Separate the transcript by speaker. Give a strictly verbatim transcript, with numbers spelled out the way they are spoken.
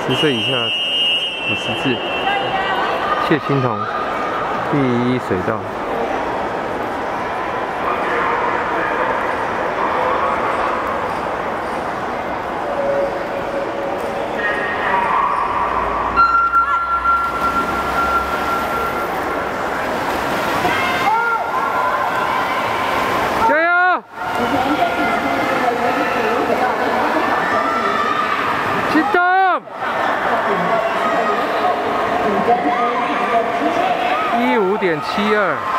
Speaker 1: 十岁以下五十字，谢青桐第一水道。加油！启动！一五点七二。